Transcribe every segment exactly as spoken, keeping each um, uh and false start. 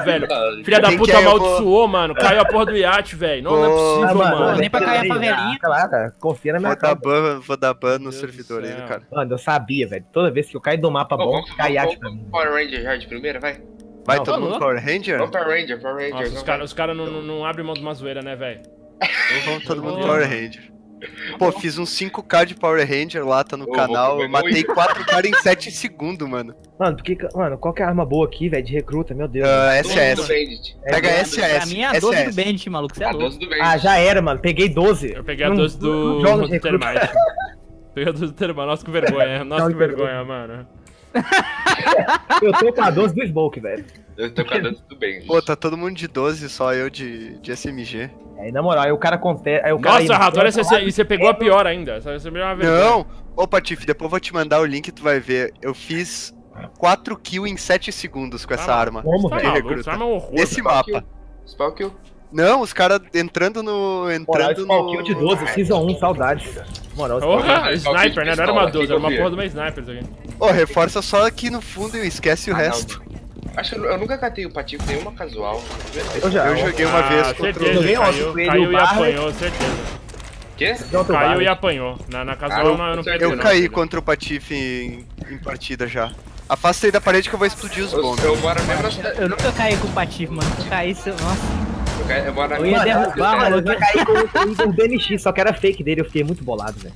velho. Filha da puta amaldiçoou, mano. Caiu a porra do iate, velho. Não, não é possível, ah, mano. Nem pra cair a favelinha. Claro, confia na minha Vou dar cara. ban, vou dar ban no servidor aí, cara. Mano, eu sabia, velho. Toda vez que eu caio do mapa Ô, bom, vamos- cai iate vamos- pra mim. Power Ranger já de primeira, vai. Vai Não, todo tá mundo louco. Power Ranger? Vamos Power Ranger, Power Ranger. Nossa, os não caras vai. os cara não, não, não abrem mão de uma zoeira, né, velho? Então vamos todo mundo Oh. Power Ranger. Pô, fiz uns cinco K de Power Ranger lá, tá no Ô, canal. vou Eu matei comer quatro caras em sete segundos, mano. Mano, porque, mano, qual que é a arma boa aqui, velho, de recruta, meu Deus. Uh, doze do S S. Bandit. Pega É, S S. Pra mim é a doze do S S. Bandit, maluco. Você é A louco. doze do Bandit. Ah, já era, mano. Peguei doze. Eu peguei a Não- doze do, não joga de do recruta. Termite. Peguei a doze do Termite. Nossa, que vergonha. Nossa, Não, que vergonha, mano. Eu tô com a doze do Smoke, velho. Eu tô com a doze do Bandit. Pô, tá todo mundo de doze, só eu de, de S M G. Aí, na moral, aí o cara contesta. Aí o cara Nossa, aí- Rato, olha, você, e você pegou a pior ainda. Você me uma vergonha. Não! Ô, Patife, depois eu vou te mandar o link, tu vai ver. Eu fiz quatro kills em sete segundos com essa Ah, arma. Como, Tá velho? maluco, recruta. essa arma é um horror. Nesse Spawn mapa. kill. Spawn kill. Não, os caras entrando no. Moral, Entrando Spawn Kill de no. doze, Season um, saudades. Moral, Spawn Kill. Porra, sniper, né? Não era uma Pistola, doze, era uma confia. porra de uma sniper isso aqui. Ô, reforça só aqui no fundo e esquece o Ah, resto. não. Acho que eu, eu nunca catei o Patife nenhuma casual. Eu já. Eu joguei uma Ah, vez contra certeza, o. Joguei ontem caiu, com ele, caiu o e Barra. apanhou, certeza. Quê? de outro Caiu lado. e apanhou. Na, na casual Ah, eu não, eu não perdi, Eu não, caí filho. contra o Patife em, em partida já. Afasta aí da parede que eu vou explodir os Eu, bombs. eu moro mesmo na cidade. Eu nunca caí com o Patife, mano. Se eu caísse, eu- nossa. Eu, ca- eu moro na Eu ia minha derrubar, cidade. mano. Mano, eu já caí com o B N X, só que era fake dele, eu fiquei muito bolado, velho.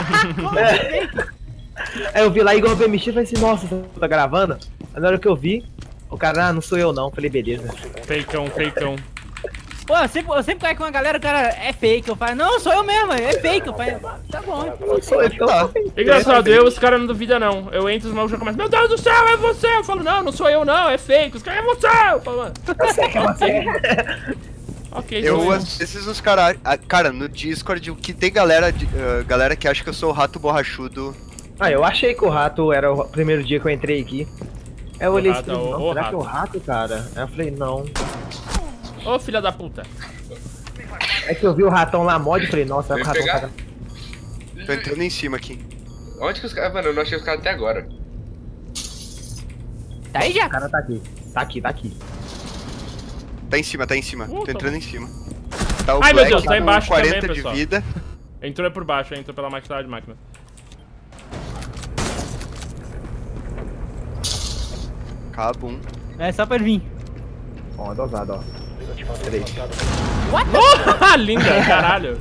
Aí eu vi lá Igor B M X e falei assim, nossa, você tá gravando? Aí na hora que eu vi, o cara, ah, não sou eu não. Falei, beleza. Feicão, feicão. Pô, eu sempre, eu sempre caio com uma galera, o cara é fake. Eu falo, não, sou eu mesmo, é fake. Eu falo, tá bom. Sou eu, então. Tá. Engraçado, eu, os caras não duvidam não. Eu entro, os malucos já começam, meu Deus do céu, é você! Eu falo, não, não sou eu não, é fake. Os caras, é você! Eu falo, mano, Eu sei que é você. ok, Eu, sou eu. às vezes os caras. Cara, no Discord, o que tem galera, de- ah, galera que acha que eu sou o rato borrachudo. Ah, eu achei que o rato era o primeiro dia que eu entrei aqui. Aí eu olhei rato assim, é o- não, o será rato. que é o rato, cara? Aí eu falei, não. Ô, filha da puta. É que eu vi o ratão lá mod e falei, nossa, será que o Vem ratão pegar? tá... Tô entrando em cima aqui. Onde que os caras. Mano, eu não achei os caras até agora. Tá aí já. O cara tá aqui. Tá aqui, tá aqui. Tá em cima, tá em cima. Puta, Tô entrando em cima. Tá o Ai, meu Black Deus, tá com embaixo quarenta também, de pessoal. vida. Entrou é por baixo, entrou pela máquina de máquina. Cabum. É só pra ele vir. Ó, é dosado, ó. Três. Oh, linda, caralho.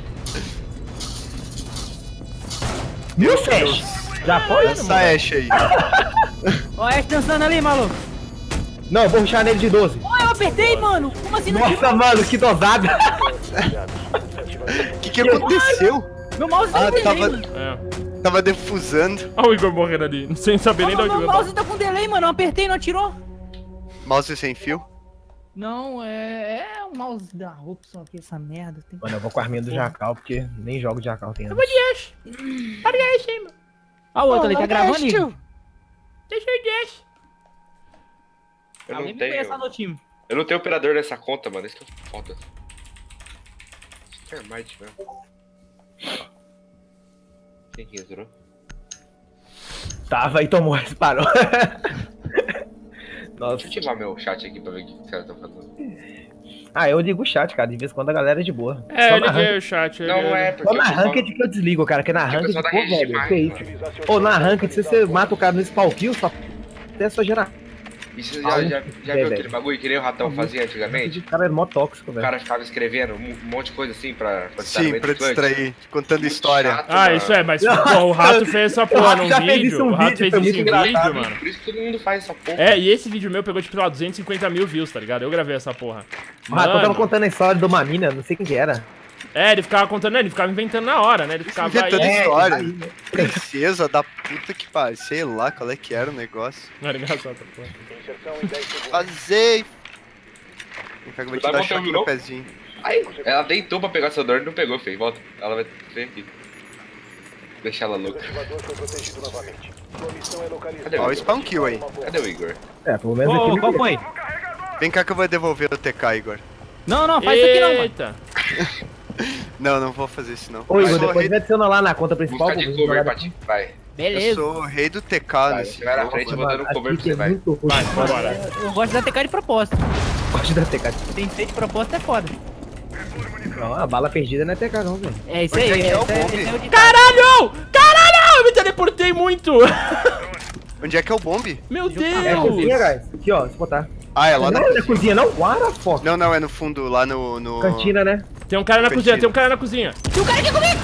Mil Flash! Já foi? Essa Ashe aí. Ó, a Ash dançando ali, maluco. Não, eu vou rushar nele de doze. Ó, eu apertei, mano. Como assim não Nossa, mano, que dosada! O que que aconteceu? Meu mouse tá Ah, com delay, tava, mano. É. tava defusando. Olha o Igor morrendo ali, sem saber nem de Meu, onde meu eu mouse tá com delay, mano. Eu apertei e não atirou. Mouse sem fio. Não, é... É o mouse da Robson aqui, essa merda. Tem... Mano, eu vou com a arminha do Jacal, porque nem jogo de Jacal tem anos. Ash. Olha aí, hein, mano. Ó, o outro ali, tá gravando, Igor? Deixa eu de Ash. Eu Alguém não me conhece lá tenho. no time. Eu não tenho operador nessa conta, mano. Isso que é foda. Termite mesmo. Quem que entrou? Tava e tomou, parou. Nossa. Deixa eu ativar meu chat aqui pra ver o que os caras estão fazendo. Ah, eu ligo o chat, cara. De vez em quando a galera é de boa. É, Só eu na liguei ranked- o chat. eu Não, liguei. não é, porque Só na o pessoal- ranked que eu desligo, cara. Que na Porque o ranked, pessoal pô, tá rage velho, demais, que isso? Ô, na ranked, se você mata o cara no spawn kill, só até só gerar. E você já, já, já viu aquele bagulho que nem o Ratão fazia antigamente? O cara é mó tóxico, O velho. cara ficava escrevendo um um monte de coisa assim pra, pra distrair Sim, o meio pra do clutch. distrair. Contando Muito história. chato, Ah, mano. isso é, mas porra, o rato fez essa porra rato num já fez isso vídeo. um O rato vídeo, fez foi isso em muito engraçado. vídeo, mano. Por isso que todo mundo faz essa porra. É, e esse vídeo meu pegou, tipo, lá, duzentos e cinquenta mil views, tá ligado? Eu gravei essa porra. O Ratão tava Mano, contando a história de uma mina, não sei quem que era. é, ele ficava contando, ele ficava inventando na hora, né? Ele ficava Inventando aí. história. aí, né? Princesa da puta que pariu. Sei lá qual é que era o negócio. Não, era engraçado essa porra. Vazei. Vem cá que eu vou te Vai dar voltar choque de no novo? pezinho. Ai, ela deitou pra pegar seu dor e não pegou, feio. Volta. Ela vai vir aqui. Deixa ela louca. Cadê Ó o o Igor? spawn kill aí. Cadê o Igor? É, pelo menos Ô, aqui. qual foi? Vem cá que eu vou devolver o T K, Igor. Não, não, faz isso aqui não, mano. Eita. Não, não vou fazer isso não. Ô, Igor, Vai depois morrer. me adiciona lá na conta principal. Busca de pra cover, jogar Pati. Vai. Beleza. Eu sou o rei do T K Vai, nesse você vai na jogo, frente, eu mano. vou dando cover pra Aqui você, é vai. muito ruim. Vai, bora. Eu gosto da T K de propósito. Gosto da T K. Tem feito de propósito é foda. Não, a bala perdida não é T K não, velho. É isso Onde aí, é que é o esse é, bombe? esse é o ditado. Caralho! Caralho! Eu me teleportei muito! Onde é que é o bombe? Meu É a cozinha, Deus! guys. Aqui, ó, se botar. Ah, é lá Não, na não é cozinha não? What the fuck? Não, não, é no fundo, lá no... no... Cantina, né? Tem um cara na cozinha, tem um cara na cozinha. E o cara aqui comigo!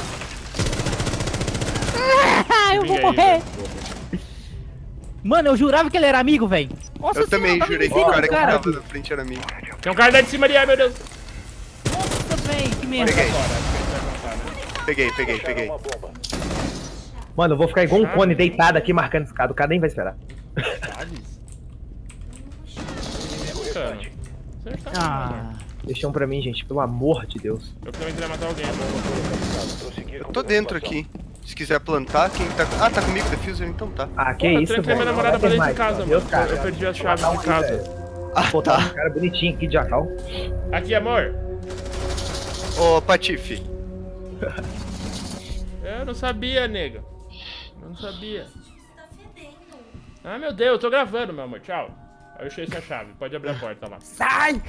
Ah, eu vou Vinga aí, morrer! velho. Mano, eu jurava que ele era amigo, velho. Nossa Eu também senhora, tava jurei que o invisível, cara que cara. tava na frente era mim. Tem um cara lá de cima ali, ai meu Deus. Nossa, velho, que merda. Peguei. Peguei, peguei, peguei. Mano, eu vou ficar igual um cone deitado aqui marcando escada. O cara nem vai esperar. Cara, você tá Ah, Deixa um pra mim, gente. Pelo amor de Deus. Eu também queria matar alguém. Eu tô dentro aqui. Se quiser plantar, quem tá... Ah, tá comigo, Diffuser? Então tá. Ah, que Porra, eu isso, tranquei velho. minha namorada pra Vai ter dentro de mais, casa, Deus, mano. cara. Eu perdi as chaves Matar de um, casa. velho. Ah, Pô, tá tá. um cara bonitinho aqui de jacal. Aqui, amor. Ô, Patife. Eu não sabia, nega. Eu não sabia. Ah, meu Deus, eu tô gravando, meu amor. Tchau. Aí eu achei essa chave. Pode abrir a porta lá. sai!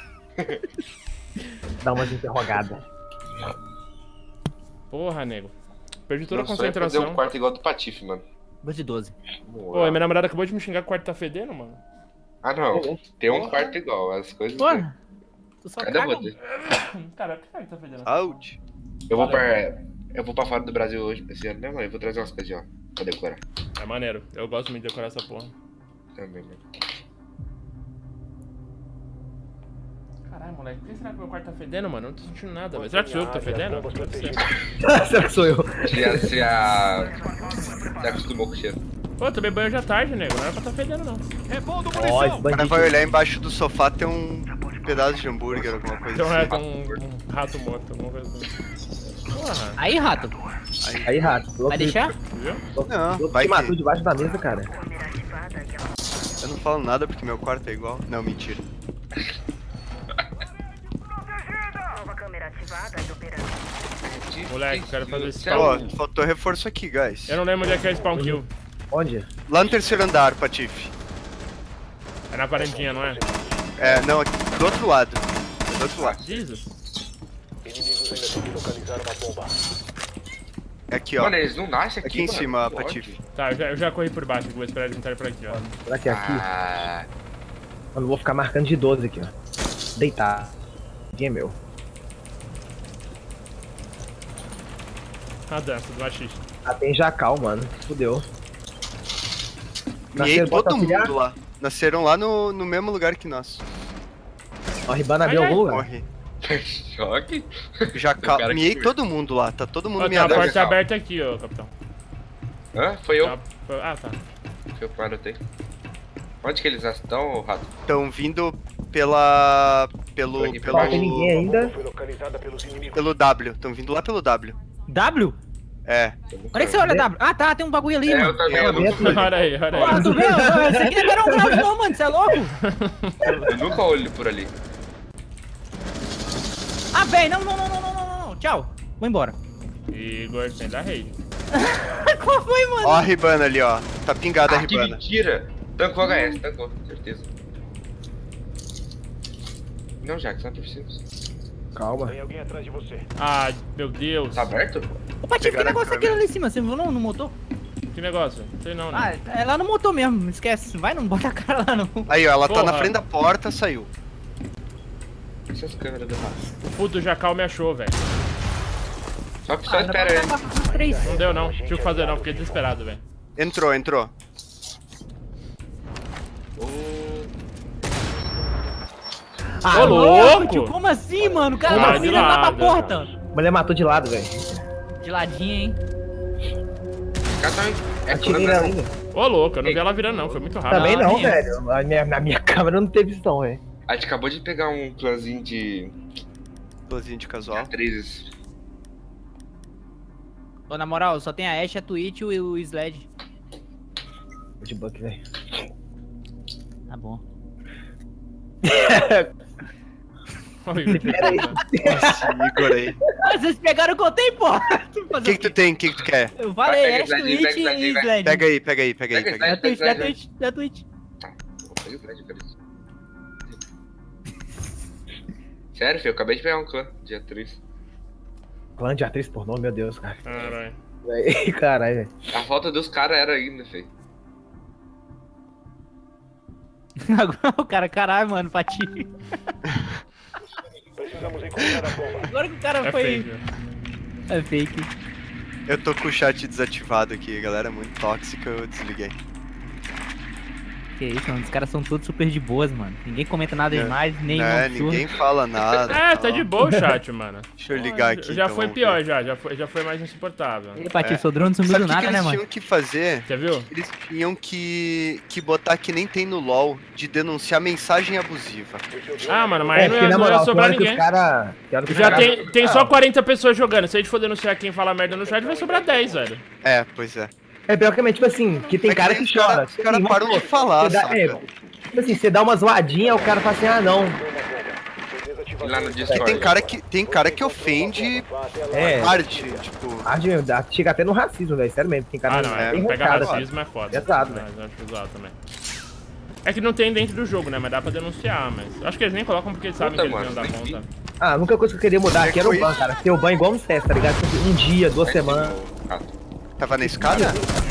Dá umas interrogadas. Porra, nego. Perdi toda a Meu sonho é fazer concentração. um quarto igual do Patife, mano. Vou de doze. Pô, e minha namorada acabou de me xingar que o quarto tá fedendo, mano. Ah, não. Tem um quarto igual, as coisas... Porra, tu só Cadê caga. você? Cara, por que tá fedendo? Out. Eu vou pra... Eu vou pra fora do Brasil hoje, esse ano, né, mano? Eu vou trazer umas coisinhas, ó, pra decorar. É maneiro. Eu gosto muito de decorar essa porra. Também, mano. Caralho, moleque. Por que será que meu quarto tá fedendo, mano? Eu não tô sentindo nada, velho. Será que sou eu que tô fedendo? Pode ser. Será que sou eu? Você já... Você já... Você acostumou com o cheiro. Pô, eu tomei banho hoje à tarde, nego. Não era pra tá fedendo, não. Ó, esse O cara bandido. vai olhar embaixo do sofá, tem um pedaço de hambúrguer, alguma coisa Então é, assim. tem um, um rato morto, alguma coisa assim. Porra. Aí, rato, Aí, rato. vai deixar? Viu? Não, Eu vai te matou que... debaixo da mesa, cara. Eu não falo nada porque meu quarto é igual. Não, mentira. Moleque, eu quero fazer esse Ó, spawn. faltou reforço aqui, guys. Eu não lembro onde é que é o spawn kill. Onde? Lá no terceiro andar, Patife. É na varandinha, não é? É, não, aqui, do outro lado. Do outro lado. Jesus. É aqui, ó. Mano, eles não nascem aqui, Aqui em mano. cima, Que Patife. ódio. Tá, eu já, eu já corri por baixo, vou esperar eles entrarem por aqui, ó. Será que é aqui? Ah, Mano, eu vou ficar marcando de doze aqui, ó. Deitar. Aqui é meu. A dança do machista. Ah, tem jacal, mano. Fudeu. E aí Nasceram, bota todo auxiliar? mundo lá. Nasceram lá no, no mesmo lugar que nós. Ó, Ribana abriu Ai, ai. algum lugar. Morre. choque. Já O cara que miei fez. todo mundo lá, tá todo mundo Ó, tem uma miado. porta legal. aberta aqui, ó, capitão. Hã? Foi eu. Tá- Ah, tá. Foi eu que anotei. Onde que eles estão, Rato? Estão vindo pela. pelo. Aqui, pelo. Não tem ninguém ainda. pelo W. Estão vindo lá pelo W. W? É. Onde é que você olha W? Ah, tá, tem um bagulho ali, É, eu mano. também, É, eu, dentro. nunca, Olha aí, olha Porra, aí. tu vê? Esse aqui não era um grave não, mano, você é louco? eu nunca olho por ali. Ah, velho, não, não, não, não, não, não, não, tchau. Vou embora. Igor, tem da rede. Qual foi, mano? Ó a Ribana ali, ó. Tá pingada a Ah, que Ribana. mentira! Tancou H S, tancou, certeza. Não, Jax, não é preciso. Calma. Ah, meu Deus. Tá aberto? Ô, Patife, que Pegaram a negócio é aquele câmera. ali em cima? Você viu não, no motor? Que negócio? Não sei não, né? Ah, é lá no motor mesmo, esquece. Vai, não bota a cara lá, não. Aí, ó, ela tá Porra. na frente da porta, saiu. Essas câmeras do Rato. O puto Jacal me achou, velho. Só que só Ah, espera dá ele. pra passar os três. Não deu não, não tinha o que fazer não, fiquei desesperado, velho. Entrou, entrou. Ah, Ô, louco! tio, como assim, mano? O cara Como tá de virando lá pra lado, porta. A mulher matou de lado, velho. De ladinho, hein? Cada um é Atirei nela quando ainda. Ô, louco, eu não vi ela virando não, foi muito rápido. Também não, minha. velho. A minha- Na minha câmera não teve visão, velho. a gente acabou de pegar um clãzinho de Dozinho de casual. atrizes. Ô, na moral, só tem a Ashe, a Twitch e o Sled. De buck, velho. Tá bom. Olha o Igor tentando. Nossa, Igor aí. Ah, vocês pegaram o que eu tenho, porra. O que que tu tem? O que que tu quer? Eu falei, Pega Ash, slide, Twitch pega slide, e vai. Sled. Pega aí, pega aí, pega aí, Pega pega aí. Da Twitch, da Slide, Twitch, da Twitch. Pega o slide, eu quero isso. Sério, filho, eu acabei de pegar um clã de atriz. Clã de atriz pornô, meu Deus, cara. Caralho. Caralho, velho. A falta dos caras era ainda, filho. Agora o cara, caralho, mano, Pati. Agora que o cara É foi... fake. É fake. Eu tô com o chat desativado aqui, galera, é muito tóxica, eu desliguei. Que isso, mano, os caras são todos super de boas, mano. Ninguém comenta nada É. demais, nem um É, absurdo. ninguém fala nada. É, tá tal. de boa o chat, mano. Deixa eu ligar aqui. Já então, foi vamos pior, ver. já. Já foi, já foi mais insuportável. E Pati, É. o seu drone sumiu Sabe do o que, nada, que né, eles mano? tinham que fazer? Já viu? Eles tinham que, que botar que nem tem no LoL, de denunciar mensagem abusiva. Ah, mano, mas aí É, não porque ia, na não ia moral, sobrar tem hora que os ninguém. cara... tem hora que os Já cara- tem, tem Ah, só quarenta pessoas jogando. Se a gente for denunciar quem fala merda no chat, vai sobrar dez, velho. É, pois é. É pior que, tipo assim, que tem É que cara nem que os cara- chora. os caras Assim, param de vamos- falar, você dá- saca? é, tipo assim, você dá uma zoadinha, o cara fala assim, ah, não. E lá no E Discord. tem cara que, tem cara que ofende É, arte, tipo... arde mesmo, dá- chega até no racismo, velho, sério mesmo. Tem cara Ah, não, é. bem Pegar rocado, racismo é foda. Pesado, Não, velho. eu acho zoado também. É que não tem dentro do jogo, né? Mas dá pra denunciar, mas... Acho que eles nem colocam porque eles sabem Puta, que eles mano, iam dar tem que- conta. Ah, a única coisa que eu queria mudar aqui era o ban, cara. Ter o ban igual no C S, tá ligado? Tipo, um dia, duas semanas. Tava na escada?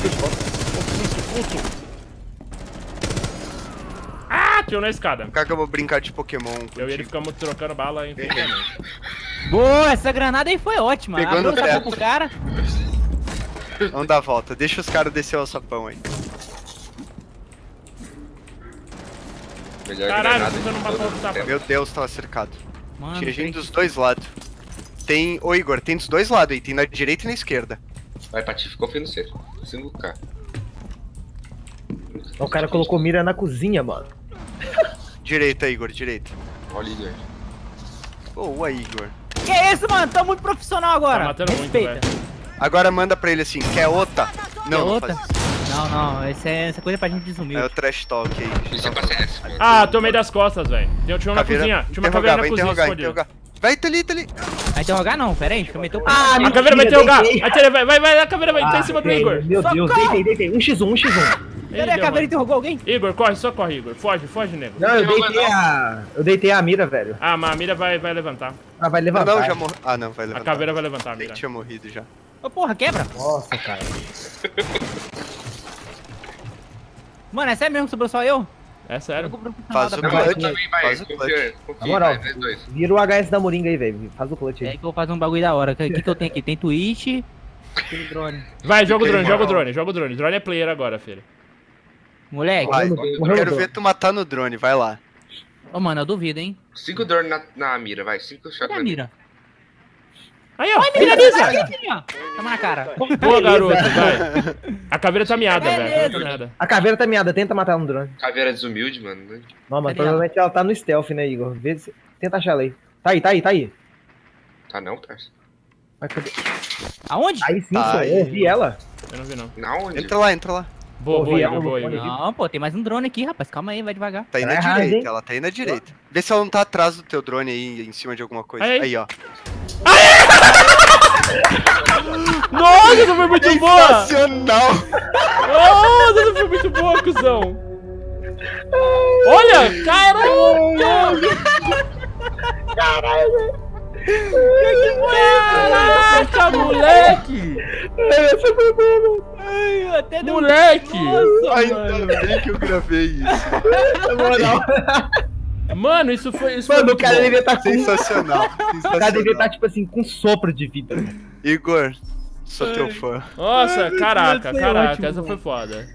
Ah, tirou na escada. Cara que eu vou brincar de Pokémon Eu e ele contigo. ficamos trocando bala infinitamente. Boa, essa granada aí foi ótima. Pegou Abriu no o sapão teto. pro cara. Vamos dar a volta, deixa os caras descer o sapão aí. Melhor Caralho, granada você não de matou todos o os tapa. tempos. Meu Deus, tava cercado. Mano, Tinha gente tem- dos dois lados. Tem... Ô Igor, tem dos dois lados aí, tem na direita e na esquerda. Vai, Pati, ficou feio no C. cinco K. O cara colocou mira na cozinha, mano. Direita, Igor, direita. Olha o Igor. Boa, Igor. Que isso, mano? Tá muito profissional agora. Tá matando muito, Respeita. velho. Agora manda pra ele assim, quer outra? Não, Quer não outra? faz isso. Não, não, essa é essa coisa pra gente É desumilde. o trash talk aí. Isso é pra C S, mano. Ah, tomei das costas, velho. Tinha tinha uma na Caveira, cozinha. Tinha uma interrogar, caveira vai na cozinha interrogar, escondida. interrogar. Vai, tá ali, tá ali. Vai interrogar não, pera aí, deixa eu meter o Ah, A caveira vai interrogar. deitei. A tia- Vai, vai, vai, a caveira vai. Tá em Ah, cima do tem, Igor. Meu Deus, Socorro! deitei, deitei. um contra um, um contra um. Ih, Pera aí, a deu, caveira mano. interrogou alguém? Igor, corre, só corre, Igor. Foge, foge, nego. Não, eu deitei a... Eu deitei a mira, velho. Ah, mas a mira vai, vai levantar. Ah, vai Não, levantar. não, já morreu. Ah, não, vai A levantar. caveira vai levantar a Achei mira. que tinha morrido já. Ô, porra, quebra. Nossa, cara. Mano, é sério mesmo que sobrou só eu? É sério. Eu vou pro Faz da o Não, porra. mas clutch. também vai, Faz o confia, clutch. confia, Na moral. vai, nós dois. Vira o H S da Moringa aí, velho. Faz o clutch É aí. que eu vou fazer um bagulho da hora. O que, que eu tenho aqui? Tem Twitch e tem drone. Vai, joga o drone, Fica aí, joga o mano. drone, joga o drone. Drone é player agora, filho. Moleque, Vai, Morreu no- eu morreu quero no ver tu matar no drone, vai lá. ô mano, eu duvido, hein? Cinco drone na, na mira, vai. Cinco Cadê shotgun. a mira? Aí, ó. Finaliza! Aí, filho! Toma na cara. Boa, garoto, vai. A caveira tá miada, velho. A caveira tá Beleza. miada. A caveira tá miada, tenta matar ela no drone. Caveira desumilde, mano. né? Não, mas Cadê provavelmente ela tá no stealth, né, Igor? Vê se... Tenta achar ela aí. Tá aí, tá aí, tá aí. Tá não, parça. Mas cadê? Aonde? Aí sim, Tá só aí. eu ouvi ela. Eu não vi, não. Na onde? Entra lá, entra lá. Boa, Ouvi boa, ela Igor, no boa, fone Igor. Não, pô, tem mais um drone aqui, rapaz. Calma aí, vai devagar. Tá aí Tá na errado, direita, hein? ela tá aí na direita. Vê se ela não tá atrás do teu drone aí, em cima de alguma coisa. Aí. Aí, ó. Nossa, essa foi muito boa! Sensacional! Nossa, essa foi muito boa, cuzão! Olha! Caralho! Caraca, moleque! Essa foi boa, Ai, até deu Moleque! Nossa, Ainda mano. bem que eu gravei isso. na moral. Mano, isso foi. Isso foi Mano, o muito cara bom. devia estar com... Sensacional. O cara devia Sensacional. estar, tipo assim, com sopro de vida. Igor, sou teu fã. Nossa, caraca, Foi caraca, ótimo, essa mano. foi foda.